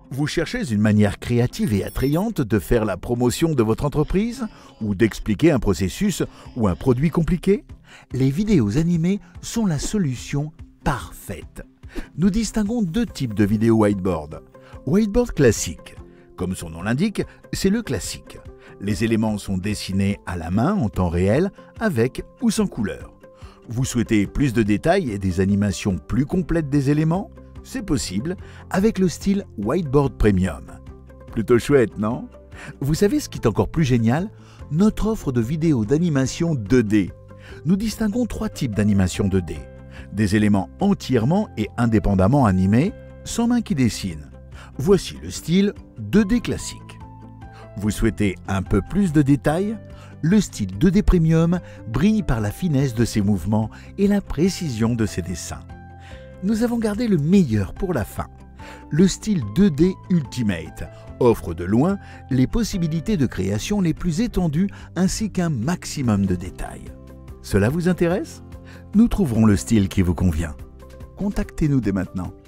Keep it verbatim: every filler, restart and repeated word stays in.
Vous cherchez une manière créative et attrayante de faire la promotion de votre entreprise ou d'expliquer un processus ou un produit compliqué? Les vidéos animées sont la solution parfaite. Nous distinguons deux types de vidéos whiteboard. Whiteboard classique. Comme son nom l'indique, c'est le classique. Les éléments sont dessinés à la main en temps réel, avec ou sans couleur. Vous souhaitez plus de détails et des animations plus complètes des éléments? C'est possible avec le style Whiteboard Premium. Plutôt chouette, non? Vous savez ce qui est encore plus génial? Notre offre de vidéos d'animation deux D. Nous distinguons trois types d'animation deux D. Des éléments entièrement et indépendamment animés, sans main qui dessine. Voici le style deux D classique. Vous souhaitez un peu plus de détails? Le style deux D Premium brille par la finesse de ses mouvements et la précision de ses dessins. Nous avons gardé le meilleur pour la fin. Le style deux D Ultimate offre de loin les possibilités de création les plus étendues ainsi qu'un maximum de détails. Cela vous intéresse? Nous trouverons le style qui vous convient. Contactez-nous dès maintenant.